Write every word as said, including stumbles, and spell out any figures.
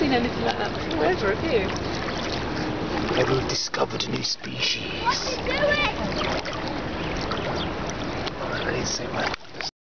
seen anything like that before ever, have you? Maybe we've discovered a new species.